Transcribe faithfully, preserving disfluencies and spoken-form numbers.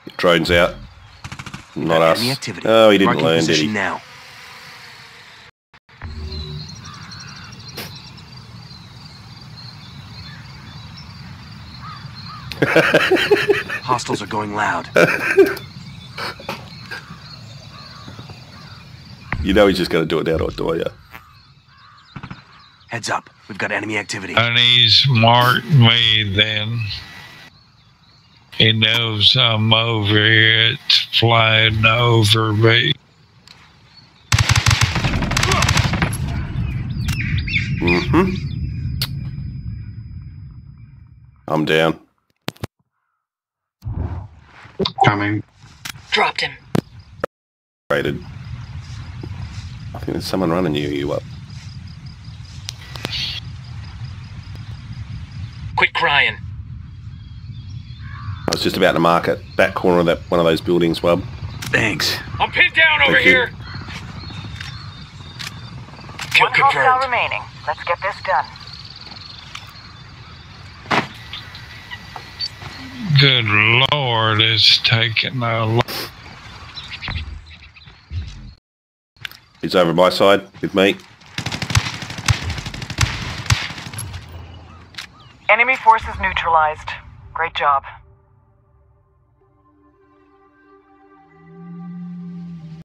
Drone's out. Not us. Activity. Oh, he didn't Marking learn, did he? now. Hostiles are going loud. You know he's just going to do it now, don't you? Heads up. We've got enemy activity. And he's marked me then. He knows I'm over here. It's flying over me. Mm-hmm. I'm down. Coming. Dropped him. Rated. I think there's someone running you, you up. Quit crying. I was just about to mark it. Back corner of that one of those buildings, Wub. Thanks. I'm pinned down over Thank you. here. Kill One hostile confirmed. remaining. Let's get this done. Good Lord, it's taking a lot. He's over my side with me. Enemy forces neutralized. Great job.